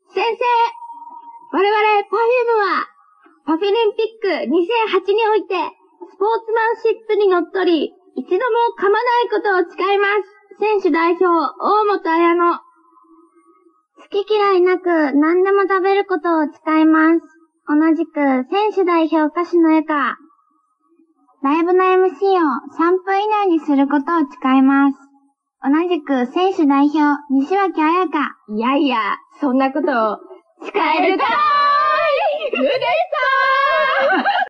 先生、我々パフュームは、パフュリンピック2008において、スポーツマンシップにのっとり、一度も噛まないことを誓います。選手代表、大本彩乃。 好き嫌いなく何でも食べることを誓います。同じく選手代表歌手のゆか。ライブの MC を3分以内にすることを誓います。同じく選手代表西脇彩香。 いやいや、そんなことを誓えるかーい！うでさー